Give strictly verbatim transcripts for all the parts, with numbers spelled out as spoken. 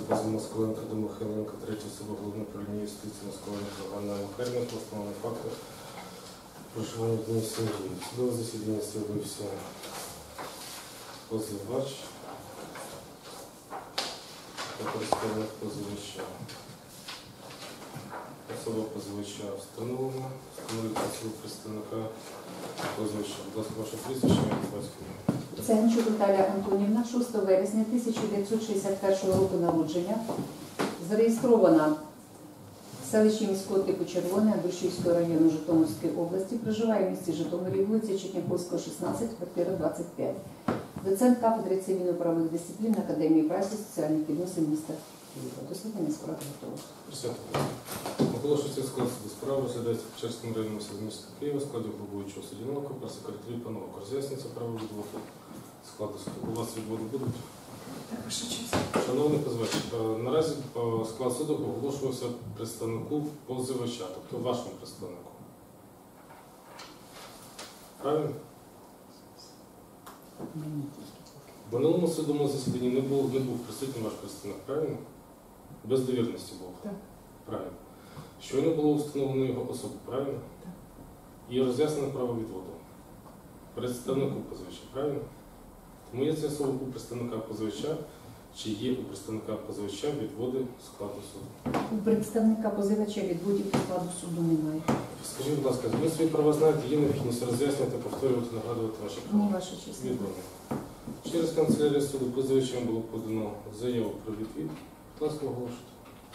позов Москаленка до Михайленка, третя особа головного управління юстиції Москаленка Ганна Михайлівна, встановлені факти проживання в одній сім'ї. Судове засідання з'явився позивач та представник позивача. Особа позивача встановлена, встановлюється особу представника позивача. Будь ласка, ваше прізвище, ім'я, батькові. Ценчук Наталія Антонівна, шостого вересня тисяча дев'ятсот шістдесят першого року народження, зареєстрована в селищі міського типу Червоне Андрушівського району Житомирської області, проживає в місті Житомирі, вулиця Чотняковського, шістнадцять, квартира двадцять п'ять. Доцент кафедри цивільно-правових дисциплін Академії праці соціальних відносин міста Києва. Дослідження справи готово. Присядьте. Оголошується склад суду справи, розглядається в Печерському районному суді міста Києва, складі головуючого суддівного про секретарі Пановка. Роз'яснюється право відводу складу суду. У вас відводи будуть? Так, ваша честь. Шановний позивач, наразі склад суду оголошувався представнику позивача, тобто вашому представнику. Правильно? В минулому судовому засіданні не був, не був присутній ваш представник, правильно? Без довірності був? Так. Правильно. Щойно було встановлено його особу, правильно? Так. І роз'яснено право відводу. Представнику позивача, правильно? Тому я з'ясував у представника позивача, чи є у представника позивача відводи складу суду. У представника позивача відводів складу суду немає. Скажіть, будь ласка, ви свої права знаєте, є необхідність роз'яснювати, повторювати, нагадувати ваші права? Ні, ваша честь. Відомо. Через канцелярію суду позивачем було подано заяву про відвід. Будь ласка, оголошуйте.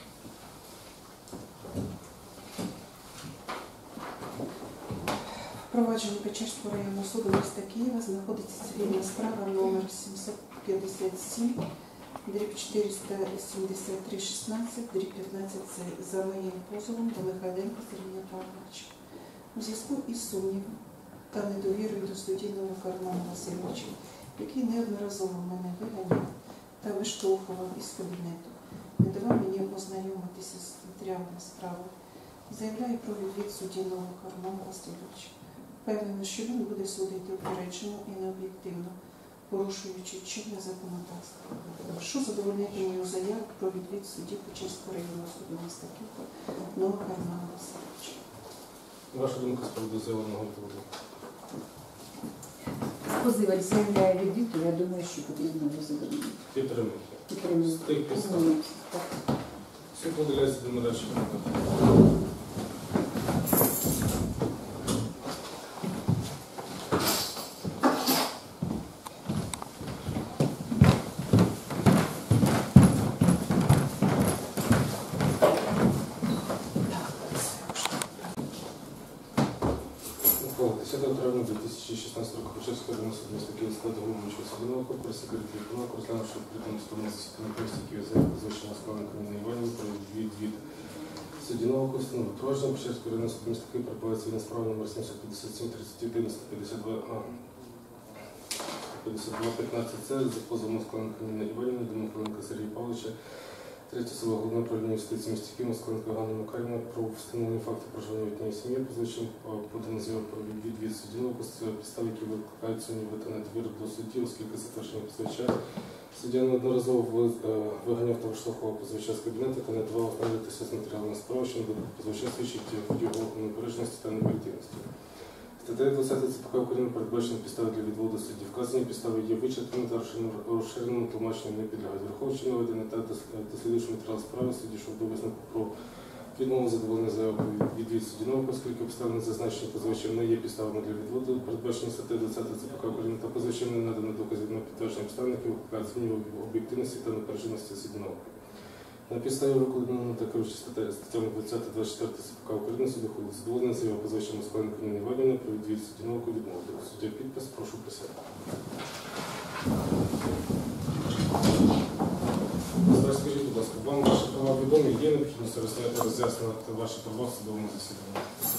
Провадження Печерського районного суду міста Києва знаходиться цивільна справа номер сімсот п'ятдесят сім, дріб чотириста сімдесят три шістнадцять, дріб п'ятнадцять за моїм позовом до Михайленка Сергія Павловича. У зв'язку із сумнівом та недовірою до судді Новокармана Васильовича, який неодноразово мене виганяв та виштовхував із кабінету, не давав мені ознайомитися з матеріалами справи, заявляю про відвід судді Новокармана Васильовича. Впевнено, що він буде судити упереджено і необ'єктивно, порушуючи чинне законодавство. Прошу задовольнити мою заяву про відвід судді Печерського районного суду міста Києва Новокармана Васильовича. Ваша думка з приводу заявленого відводу? Позивач заявляє відвід, то я думаю, що потрібно його задовольнити. Підтримуйте. Підтримую. З тих підстав. Так. Суд виділяється до медачі. десятого травня дві тисячі шістнадцятого року Печерського районного суду міста Києва складу головуючого суддівного корпусу секретаря Пановка, розглянувши відкритому судовому засіданні комісії Києва заяву звичайно Москаленка Ніни Іванівни про відвід суддівного корпусу. Провадження Печерського районного суду міста Києва перебуває цивільна справа номер сімсот п'ятдесят сім, тридцять один, п'ятдесят два, п'ятдесят два, п'ятнадцять це за позовом Москаленка Ніни Іванівни до Михайленка Сергія Павловича, третя особа головного управління юстиції міста Києва Москаленка Ганна Михайлівна про встановлення факту проживання в одній сім'ї, позивачем подано заяву про відвід суддівного корпусу, підстави, які викликають сумніви та недовіру до судді, оскільки затвердження позивача. Суддя неодноразово виганяв та виштовхував позивача з кабінету та не давав ознайомитися з матеріалами справи, що позивача свідчить його неупередженості та необ'єктивності. Статтею двадцять ЦПК України передбачені підстави для відводу судді. Вказані підстави є вичерпними та розширеним тлумаченням не підлягають. Враховуючи наведення та дослідивши матеріал справи, судді, що до висновку про відмову задоволення заяви про відвід суддівного, оскільки обставини зазначені позивачем не є підставами для відводу, передбачені статтею двадцять ЦПК України та позивачем не надано доказів на підтвердження обставин, які викликають сумніви в об'єктивності та непередженості суддівного. На підставі викладеного та керуючи статтями двадцять та двадцять четвертої ЦПК України суду ходить задоволення заява позивача Москаленка Ніни Іванівни про відвід суддівного відмовити. Суддя підпис, прошу присягти. Скажіть, будь ласка, вам ваші права відомі, є необхідність роз'яснювати ваші права в судовому засіданні?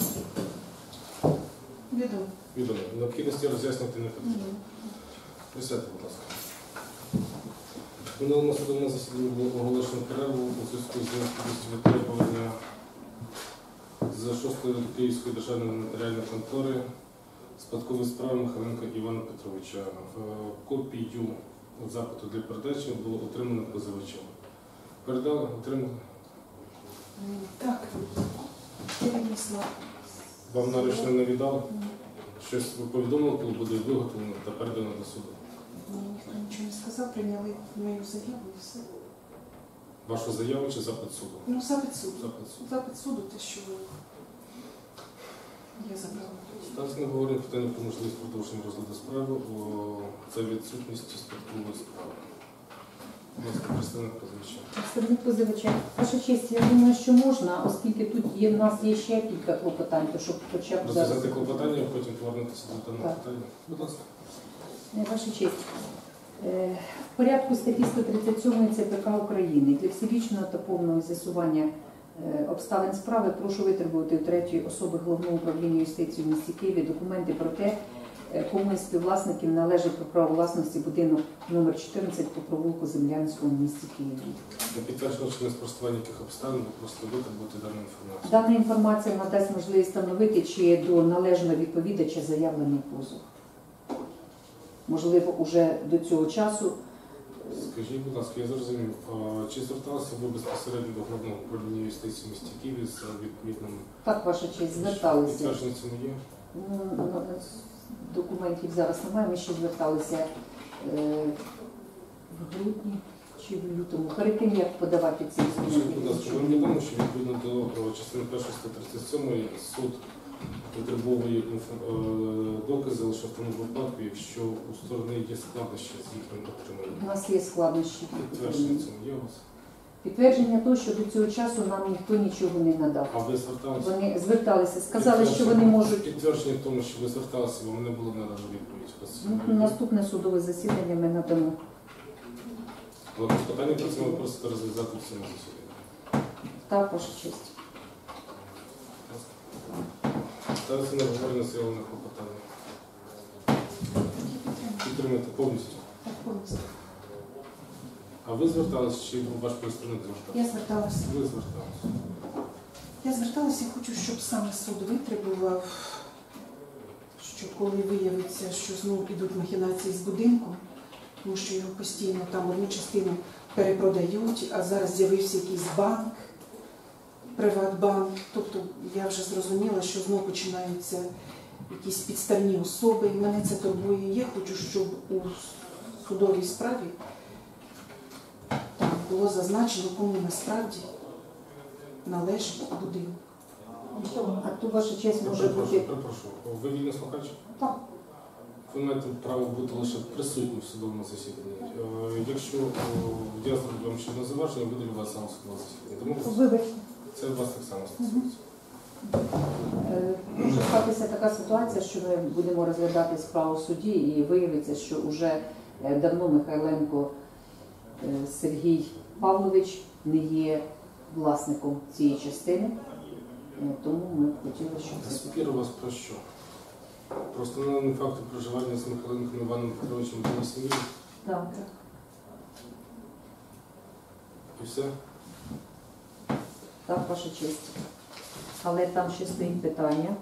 Відомо. Відомо. Необхідності роз'яснювати не потрібно. Присядьте, будь ласка. В минулому судовому засіданні було оголошено перерву у зв'язку з необхідністю витребування з шостої Київської державної нотаріальної контори спадкової справи Михайленка Івана Петровича. Копію запиту для передачі було отримано позивачем. Передали, отримали. М, Так, перенесла. Вам наручне не віддали? Щось ви повідомили, коли буде виготовлено та передано до суду? Мені ніхто нічого не сказав, прийняли мою заяву і все. Вашу заяву чи запит суду? Ну, запит суду. Запит суду. Запит суду, те, що ви... Я забрала. Зараз ми говоримо питання про можливість продовження розгляду справи. О, це відсутність спадкової справи. Будь ласка, представник позивача. Представник позивача. Ваша честь, я думаю, що можна, оскільки тут є, в нас є ще кілька клопотань, то щоб хоча б зараз... Розв'язати клопотання, а потім повернутися до даного Так. питання. Будь ласка. Е, Ваша честь, е, в порядку статті сто тридцять сім ЦПК України для всебічного та повного з'ясування е, обставин справи прошу витребувати у третьої особи Головного управління юстиції в місті Києві документи про те, е, кому із співвласників належить по праву власності будинок номер чотирнадцять по провулку Землянському в місті Києві. На підтвердження чи неспростування яких обставин ви просто витребувати дану інформацію. Дана інформація надасть можливість встановити, чи до належного відповідача заявлений позов. Можливо, уже до цього часу. Скажіть, будь ласка, я зрозумів, а чи зверталися ви безпосередньо до Головного управління юстиції в місті Києві з відповідним Так, ваша честь, зверталися. підтвердження цьому є? Ну, ну, документів зараз немає, ми ще зверталися е, в грудні чи в лютому. Перед тим, як подавати ці Скажіть, будь ласка, вам документи. відомо, що відповідно до частини першої статті тридцять сьомої суд витребовує інфо- е, докази лише в тому випадку, якщо у сторони є складнощі з їхнім У отриманням. нас є складнощі. Підтвердження цьому є у вас? Підтвердження того, що до цього часу нам ніхто нічого не надав. А ви зверталися? Вони зверталися, сказали, що вони можуть. Підтвердження в тому, що ви зверталися, вам не було надано відповідь. У вас Ну, є? наступне судове засідання ми надамо. Але питання про це ми просите розв'язати в цьому засіданні. Так, ваша честь. Ставиться на обговорення заявлених клопотання. Підтримуєте повністю. Так, повністю. А ви зверталися, чи ваш представник звертався? Я зверталася. Ви зверталися. Я зверталася і хочу, щоб саме суд витребував, що коли виявиться, що знову підуть махінації з будинком, тому що його постійно там одну частину перепродають, а зараз з'явився якийсь банк, Приватбанк. Тобто я вже зрозуміла, що знову починаються якісь підставні особи, і мене це турбує. Я хочу, щоб у судовій справі там було зазначено, кому насправді належить будинок. А то ваша честь може Перепрошую, бути. перепрошую. Ви вільний слухач? Так. Ви маєте право бути лише присутні в судовому засіданні. Е, Якщо е, я зроблю вам ще одне зауваження, буде для вас саме судове засідання. Тому Вибачте. це вас так само стосується. Е, Може статися така ситуація, що ми будемо розглядати справу в суді і виявиться, що вже е, давно Михайленко е, Сергій Павлович не є власником цієї частини. Е, Тому ми б хотіли, щоб це Спір у вас про що? Про встановлені факти проживання з Михайленком Іваном Петровичем в одній сім'ї так. і все? Так, ваша честь. Але там ще стоїть питання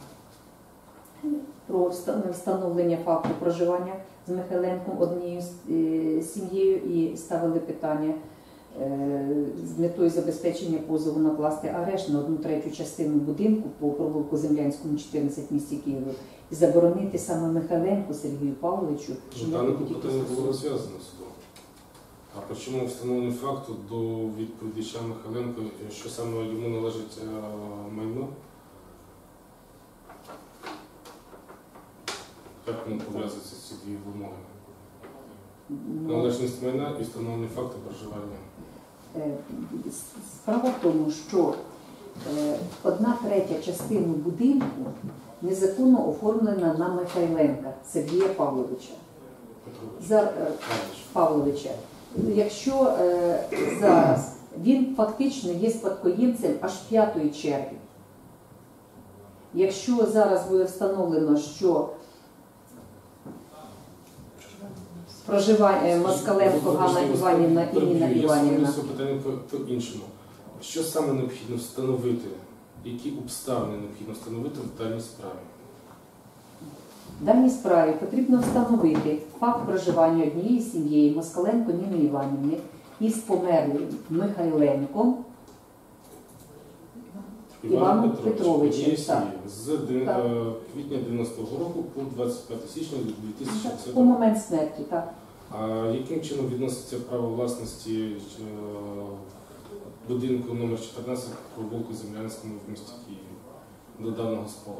про вста- встановлення факту проживання з Михайленком однією з- е, сім'єю і ставили питання е, з метою забезпечення позову накласти арешт на одну третю частину будинку по провулку Землянському, чотирнадцять в місті Києві і заборонити саме Михайленку Сергію Павловичу. Ну, дане питання було розв'язано судом. А по чому встановлення факту до відповідача Михайленко, що саме йому належить е, майно? Як воно пов'язується ці дві вимоги? Ну, Належність майна і встановлення факту проживання. Е, Справа в тому, що е, одна третя частину будинку незаконно оформлена на Михайленка Сергія Павловича. Петрович. За, е, Павлович. Павловича. Якщо е, зараз він фактично є спадкоємцем аж п'ятої черги, якщо зараз буде встановлено, що проживає Москаленко Ганна Іванівна і Ніна Іванівна. Я ставлю питання по- по-іншому. Що саме необхідно встановити? Які обставини необхідно встановити в даній справі? В даній справі потрібно встановити факт проживання однієї сім'ї Москаленко Ніни Іванівни, із померлим Михайленком Іваном Петровичем, однієї так. сім'ї, з дев- Так. е, квітня дев'яностого року по двадцять п'яте січня дві тисячі По десятого. момент смерті, так. А яким чином відноситься право власності е, будинку номер чотирнадцять по вулику Землянському в місті Києві до даного спору?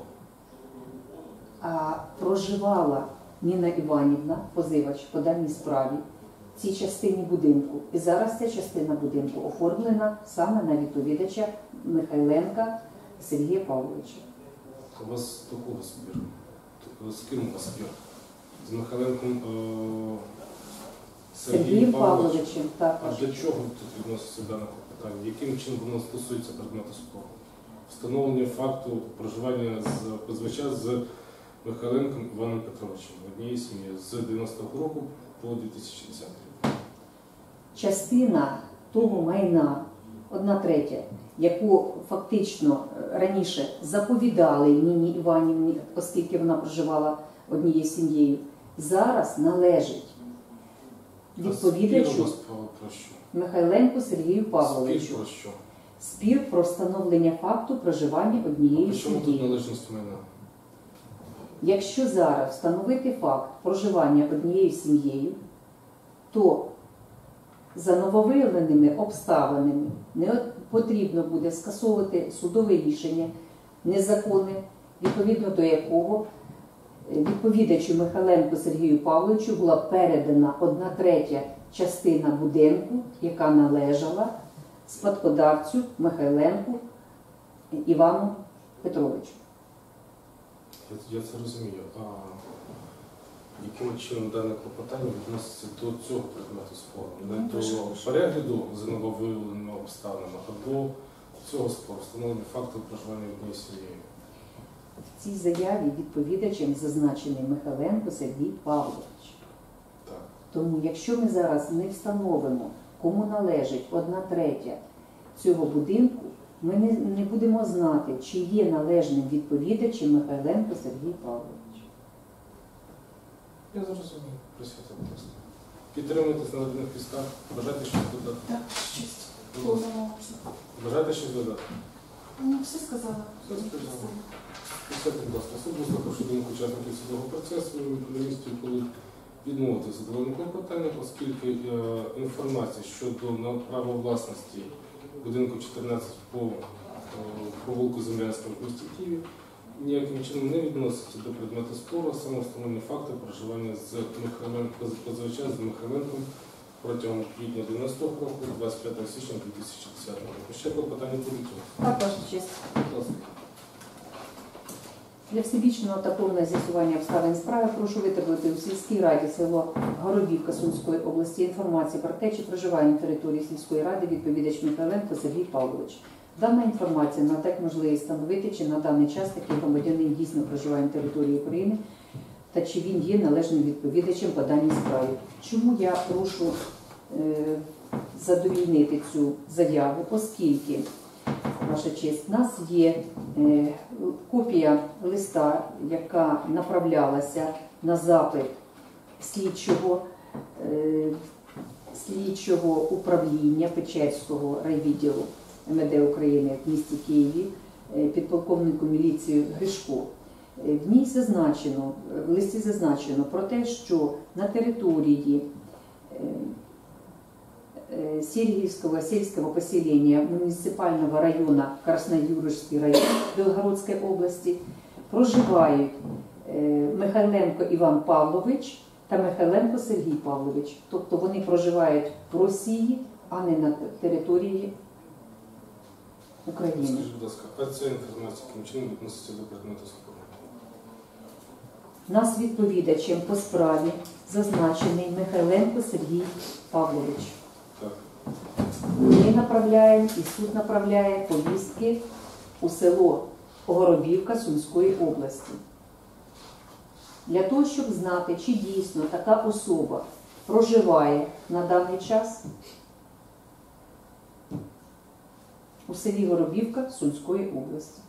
А проживала Ніна Іванівна, позивач по даній справі, в цій частині будинку. І зараз ця частина будинку оформлена саме на відповідача Михайленка Сергія Павловича. У вас до кого спір? З ким у вас спір? З Михайленком е, Сергієм Сергієм Павловичем? Павловичем, так. А до чого тут відноситься дане клопотання? Яким чином воно стосується предмету спору? Встановлення факту проживання з позивача з Михайленком Іваном Петровичем в одній сім'ї з дев'яностого року по дві тисячі десятий рік. Частина того майна, одна третя, яку фактично раніше заповідали Ніні Іванівні, оскільки вона проживала однією сім'єю, зараз належить А спір у відповідачу вас про, про що? Михайленку Сергію Спір Павловичу. про що? Спір про встановлення факту проживання А однієї при чому тут сім'ї. належність майна? Якщо зараз встановити факт проживання однією сім'єю, то за нововиявленими обставинами не от- потрібно буде скасовувати судове рішення незаконне, відповідно до якого е, відповідачу Михайленку Сергію Павловичу була передана одна третя частина будинку, яка належала спадкодавцю Михайленку Івану Петровичу. Я, я це розумію. А яким чином дане клопотання відноситься до цього предмету спору? Не Ну, до дуже. перегляду за нововиявленими обставинами, а до цього спору, встановлення факту проживання однієї сім'єю. В цій заяві відповідачем зазначений Михайленко Сергій Павлович. Так. Тому якщо ми зараз не встановимо, кому належить одна третя цього будинку, ми не, не будемо знати, чи є належним відповідачем Михайленко Сергій Павлович. Я зрозумів. Присядьте, будь ласка. Підтримуйтесь на одних підстав. Бажаєте щось додати? Так, щось повному обсягу. Бажаєте щось додати? Ну, все сказала. Все сказала. Присядьте, будь ласка. Суд, вислухавши думку учасників судового процесу, на місці, коли відмовити задоволення клопотання, оскільки е, інформація щодо на право власності будинку чотирнадцять по е, провулку Землянському в місті Києві ніяким чином не відноситься до предмету спору, а саме встановлені факти проживання з Михайленком, позивача з Михайленком протягом квітня дев'яностого року, двадцять п'ятого січня дві тисячі десятого року. Ще клопотання будуть? Так, ваша честь. Будь ласка. Для всебічного та повного з'ясування обставин справи прошу витребувати у сільській раді село Горобівка Сумської області інформацію про те, чи проживає на території сільської ради відповідач Михайленко Сергій Павлович. Дана інформація надасть можливість встановити, чи на даний час такий громадянин дійсно проживає на території України та чи він є належним відповідачем по даній справі. Чому я прошу е, задовільнити цю заяву, оскільки, ваша честь, в нас є е, копія листа, яка направлялася на запит слідчого, е, слідчого управління Печерського райвідділу ем ве де України в місті Києві е, підполковнику міліції Гришко. Е, В ній зазначено, в листі зазначено про те, що на території е, Сергиевского сельского поселения муниципального района Красноюрьский район Белгородской области проживають Михайленко Іван Павлович та Михайленко Сергій Павлович. Тобто вони проживають в Росії, а не на території України. Скажіть, будь ласка, а ця інформація яким чином відноситься до предмету спору? Нас відповідачем по справі зазначений Михайленко Сергій Павлович. Так. Ми направляємо і суд направляє повістки у село Горобівка Сумської області. Для того, щоб знати, чи дійсно така особа проживає на даний час у селі Горобівка Сумської області.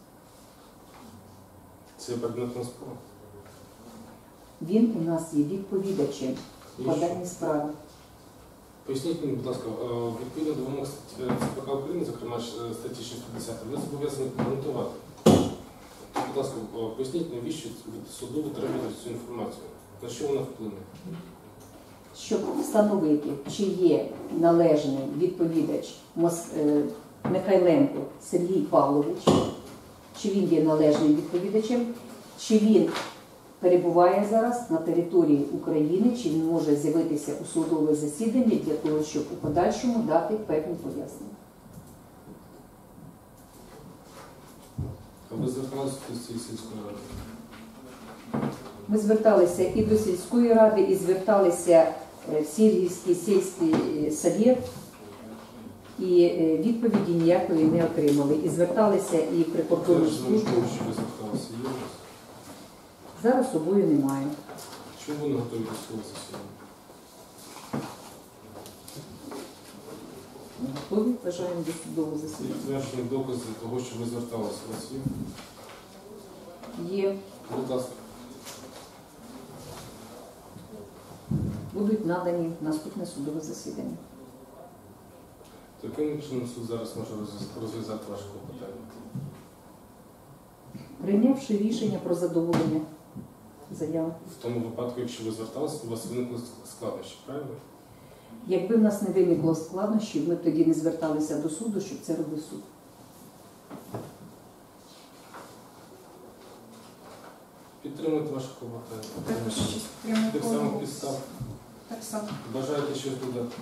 Це предметна спора? Він у нас є відповідачем І по що? даній справі. Поясніть мені, будь ласка, е, відповідно до вимог статті ЦПК України, зокрема ж, е, статті шістдесят, ви зобов'язані коментувати. Будь ласка, е, поясніть, навіщо суду витримувати цю інформацію? На що вона вплине? Щоб встановити, чи є належний відповідач Мос- е, Михайленко Сергій Павлович, чи він є належним відповідачем, чи він перебуває зараз на території України, чи він може з'явитися у судове засідання для того, щоб у подальшому дати певні пояснення. А ви зверталися до цієї сільської ради? Ми зверталися і до сільської ради, і зверталися в Сергіївський сільський совет, і е, відповіді ніякої не отримали. І зверталися і в прикордонну Теж службу. можливо, що ви зверталися є у вас? Зараз собою немає. Чому ви не готові до свого засідання? Ми готові, бажаємо до судового засідання. Підтверджені докази того, що ви зверталися, у вас є? Є, Будь ласка. будуть надані в наступне судове засідання. То яким чином суд зараз може розв'яз- розв'язати ваше клопотання? Прийнявши рішення про задоволення заяви. В тому випадку, якщо ви зверталися, то у вас виникли складнощі, правильно? Якби в нас не виникло складнощів, ми б тоді не зверталися до суду, щоб це робив суд. Підтримуйте ваше клопотання. Також честь прямо Тих самих підстав. Так само. Бажаєте щось додати?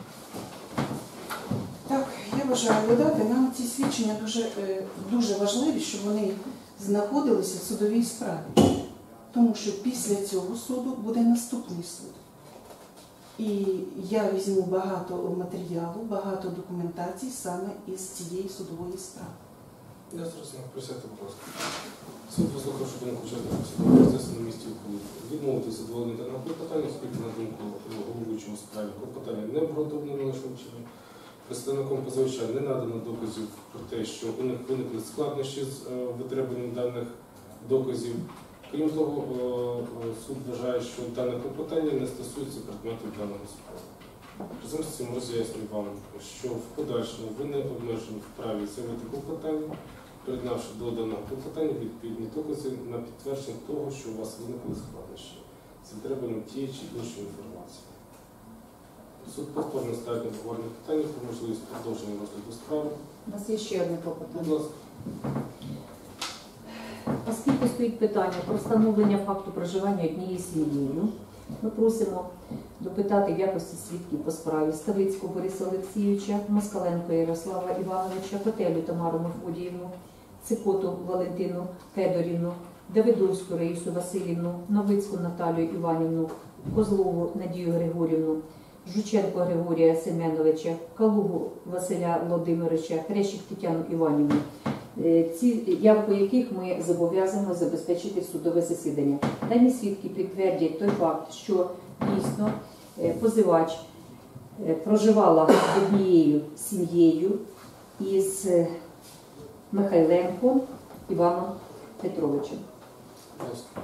Так, я бажаю додати, нам ці свідчення дуже, е, дуже важливі, щоб вони знаходилися в судовій справі. Тому що після цього суду буде наступний суд. І я візьму багато матеріалу, багато документації саме із цієї судової справи. Я зрозумів. Присядьте, будь ласка. Суд вислухавши думку учасників судового процесу на місці ухвалив. Відмовити задоволення даного клопотання, оскільки на думку головуючого у справі клопотання не обґрунтовано належним чином. Представником позивача не надано доказів про те, що у них виникли складнощі з е, витребуванням даних доказів. Крім того, е, е, суд вважає, що дане клопотання не стосується предмету даного справи. Разом з цим роз'яснюю вам, що в подальшому ви не обмежені в праві заявити клопотання, приєднавши до даного клопотання відповідні докази на підтвердження того, що у вас виникли складнощі з витребуванням тієї чи іншої інформації. Суд повторно ставить на обговорення питання про можливість продовження розгляду справи. У нас є ще одне Будь клопотання. ласка. Оскільки стоїть питання про встановлення факту проживання однією сім'єю, ми просимо допитати в якості свідків по справі Ставицького Бориса Олексійовича, Москаленко Ярослава Івановича, Котелю Тамару Мефодіївну, Цикоту Валентину Федорівну, Давидовську Раїсу Васильівну, Новицьку Наталію Іванівну, Козлову Надію Григорівну, Жученко Григорія Семеновича, Калугу Василя Володимировича, Хрещик Тетяну Іванівну, ці явку яких ми зобов'язані забезпечити судове засідання. Дані свідки підтвердять той факт, що дійсно е, позивач е, проживала однією сім'єю із е, Михайленком Іваном Петровичем. Будь ласка.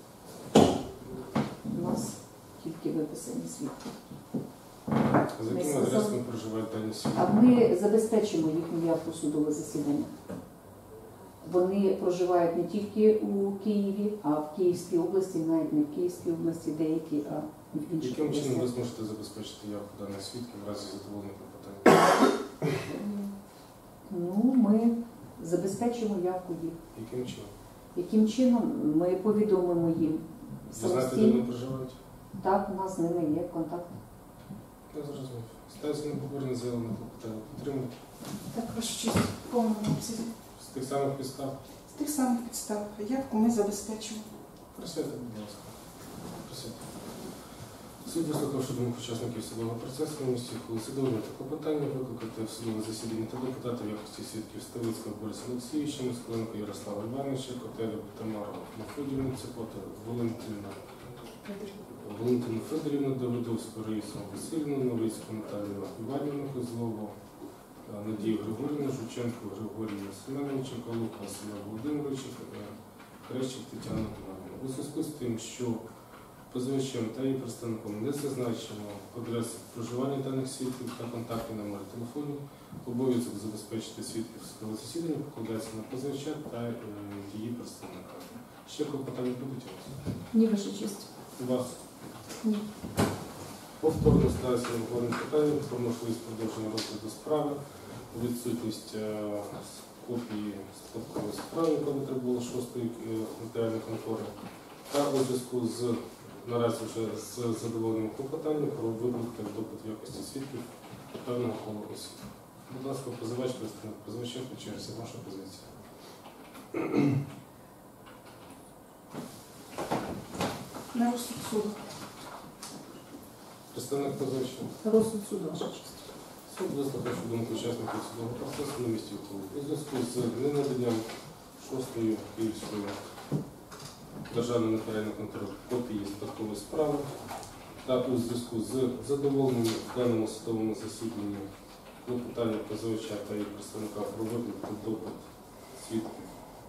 У нас тільки виписані свідки. За Ми яким сказали- адресом проживають дані свідки? А ми забезпечимо їхню явку в судове засідання. Вони проживають не тільки у Києві, а в Київській області, навіть не в Київській області, деякі, а в інших Яким чином ви областях. зможете забезпечити явку даних свідків в разі задоволення клопотання? Ну, ми забезпечимо явку їх. Яким чином? Яким чином ми повідомимо їм Ви знаєте, де самостійно. вони проживають? Так, у нас з ними є контакт. Я зрозумів. Ставиться на обговорення заявлене клопотання. Підтримуйте. Так, ваша честь, в повному обсязі. З тих самих підстав. З тих самих підстав явку ми забезпечимо. Присядьте, будь ласка. Присядьте. Суд, вислухавши думку учасників судового процесу на місці ухвалив задовольнити клопотання, викликати в судове засідання та допитати в якості свідків Ставицького Бориса Олексійовича, Москаленко Ярослава Івановича, Котелю Тамару Мефодіївну, Цикоту Валентину Валентину Федорівну, Давидовську Раїсу Васильівну, Новицьку Наталію Іванівну, Козлову Надію Григорівну, Жученко Григорія Семеновича, Калуха Василя Володимировича, Хрещик Тетяну Іванівну. У зв'язку з тим, що Позивачем та її представником не зазначено адресу проживання даних свідків та контактний номер телефонів. Обов'язок забезпечити свідків судового засідання покладається на позивача та е, її представника. Ще клопотання будуть у вас? Ні, ваша честь. У вас? Ні. Повторно ставиться головне питання про можливість продовження розгляду справи, відсутність е, копії спадкової справи, яка витребувала шостої е, нотаріальної контори, та у зв'язку з наразі вже з задоволенням клопотання про виклик допит в якості свідків певного кола осіб. Будь ласка, позивач, представник позивача, по черзі, ваша позиція. На розсуд суду. Представник позивача. Розсуд суду, ваша честь. Суд вислухав думку учасників судового процесу на місці ухвали. У зв'язку з ненаданням шостої Київської державної нотаріальної контори копії спадкової справи та у зв'язку з задоволенням в даному судовому засіданні клопотання позивача та її представника про виклик та допит свідків.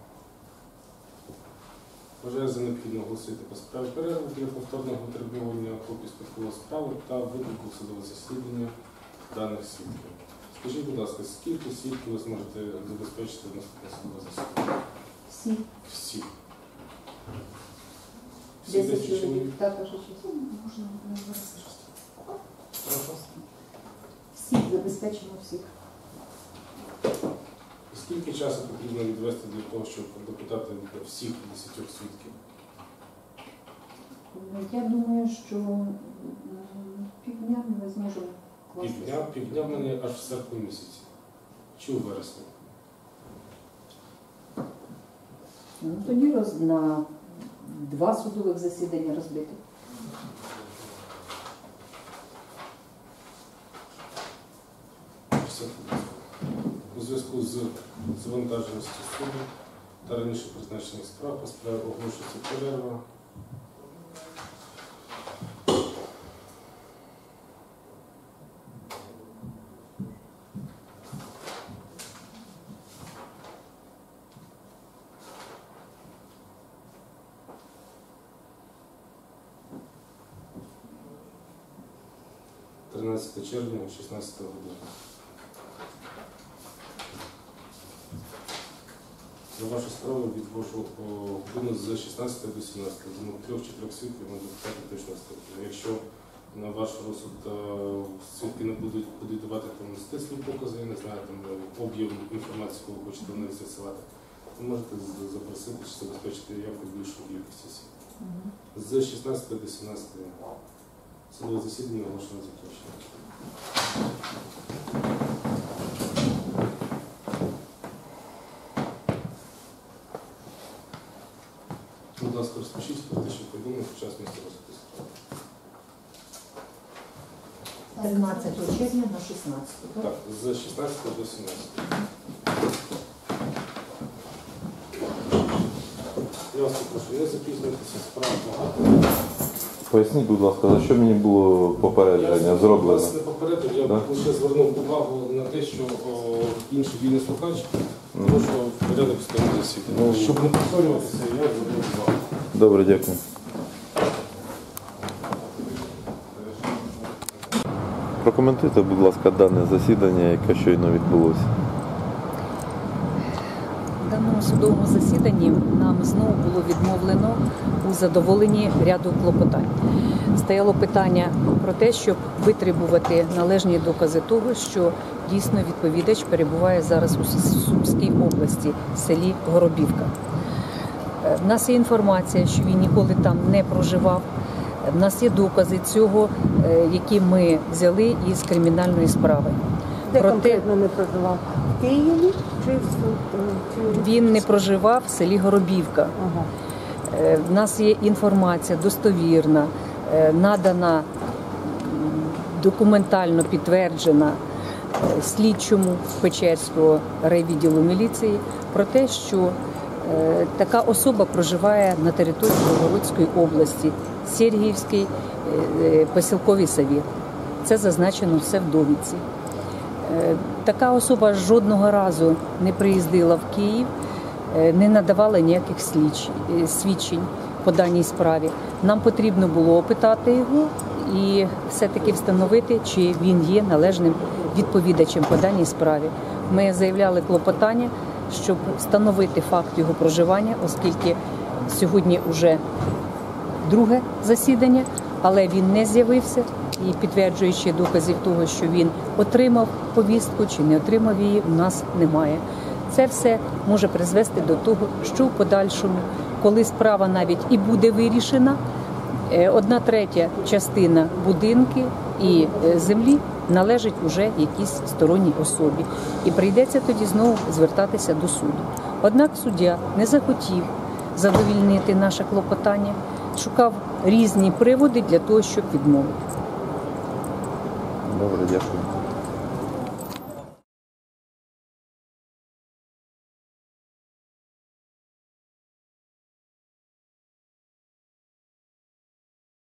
Вважаю за необхідно оголосити по справі перерву для повторного витребування копії спадкової справи та виклику в судове засідання даних свідків. Скажіть, будь ласка, скільки свідків ви зможете забезпечити в наступне судове засідання? Всі. Всі. Всі Десять десять чоловік. чоловік? Так, ваша честь. Можна не вирости. Прошу. Всіх забезпечено всіх. І скільки часу потрібно відвести для того, щоб допитати всіх десятьох свідків? Я думаю, що м, півдня ми зможемо класти. Півдня, півдня в мене аж в серпні місяці. Чи у вересні? Ну, тоді роз... на два судових засідання розбити. Все. У зв'язку з завантаженістю суду та раніше призначених справ по справі оголошується перерва. тринадцятого червня, шістнадцятого години. За вашу справу відвожу годину з шістнадцятої до сімнадцятої. Тому трьох-чотирьох свідків ми допитати точно встигнемо. Якщо на ваш розсуд е, свідки не будуть, будуть давати там стислі покази, я не знаю, там об'єм інформації, яку ви хочете на них з'ясувати, ви можете з- запросити чи забезпечити явку більшу кількості свідків. З шістнадцятої до сімнадцятої судове засідання оголошено закінчено. Будь ласка, розпишіть про те, що повідомлено під час місця розгляду справи. тринадцятого червня на шістнадцяте. Так, з шістнадцятого до сімнадцятого. Я вас попрошу, не запізнюйтеся, справа багато. Поясніть, будь ласка, за що мені було попередження Я зроблено? вас не попередив, я Да? лише звернув увагу на те, що о, інший вільний слухач, тому що в порядок стоїть засідання. Ну, Щоб не повторюватися, я звернув увагу. Добре, дякую. Прокоментуйте, будь ласка, дане засідання, яке щойно відбулося. В даному судовому засіданні нам знову було відмовлено у задоволенні ряду клопотань. Стояло питання про те, щоб витребувати належні докази того, що дійсно відповідач перебуває зараз у Сумській області, в селі Горобівка. Е, В нас є інформація, що він ніколи там не проживав. В нас є докази цього, е, які ми взяли із кримінальної справи. Де Проте конкретно не проживав? В Києві чи в Су- чи- він не проживав в селі Горобівка. Ага. Е, В нас є інформація достовірна, е, надана м, документально підтверджена е, слідчому Печерського райвідділу міліції про те, що е, така особа проживає на території Білгородської області, Сергіївський е, е, посілковий совет. Це зазначено все в довідці. Е, Така особа жодного разу не приїздила в Київ, е, не надавала ніяких слідч- е, свідчень. по даній справі. Нам потрібно було опитати його і все-таки встановити, чи він є належним відповідачем по даній справі. Ми заявляли клопотання, щоб встановити факт його проживання, оскільки сьогодні вже друге засідання, але він не з'явився. І підтверджуючи доказів того, що він отримав повістку чи не отримав її, у нас немає. Це все може призвести до того, що в подальшому, коли справа навіть і буде вирішена, одна третя частина будинки і землі належить уже якійсь сторонній особі. І прийдеться тоді знову звертатися до суду. Однак суддя не захотів задовільнити наше клопотання, шукав різні приводи для того, щоб відмовити. Добре, дякую.